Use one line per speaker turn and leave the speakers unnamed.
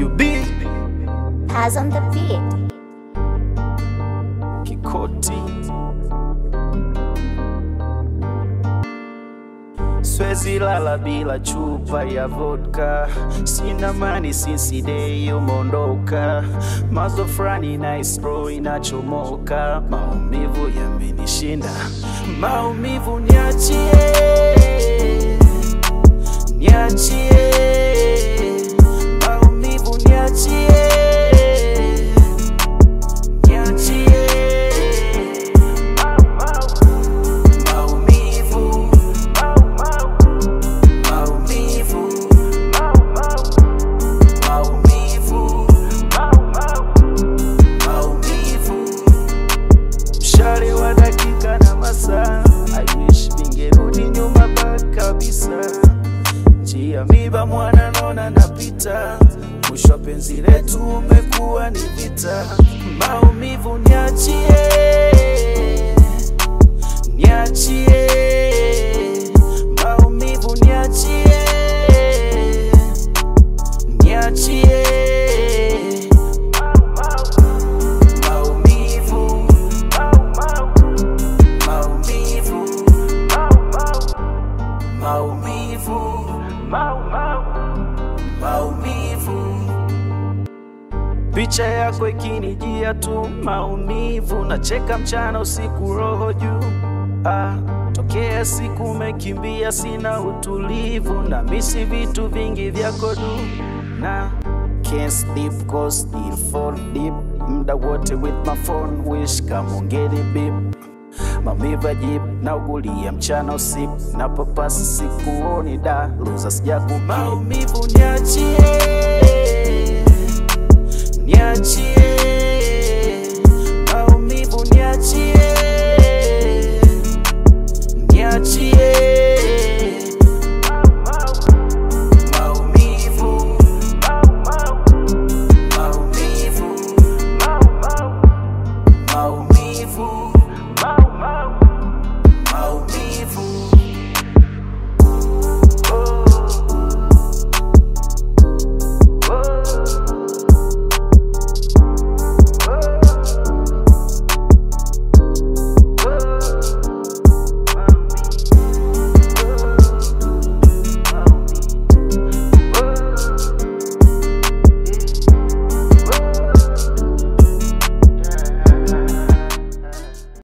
You be
As on the beat.
Kikoti Swezi lala bila chupa ya vodka. Sina mani since day umondoka. Mazo frani nice bro inachomoka. Maumivu yamenishinda. Maumivu niachie. Niachie. Maumivu niachie. I wish vingerudi nyuma kabisa. Njia miba mwana nona napita. Mwisho penzi letu umekuwa ni vita. Maumivu niachie. Niachie. Maumivu niachie. Niachie. Maumivu. Picha yako ikinijia tu maumivu. Nacheka mchana usiku roho juu. Tokea siku umekimbia sina utulivu. Na misi vitu vingi vyako du. Na can't sleep cause still fall deep. Mda wote with my phone wish kama ungeni beep. Mamiva jip na ugulia mchana usiku. Na papasi sikuoni da luza sijaku. Maumivu niachie. Niachie.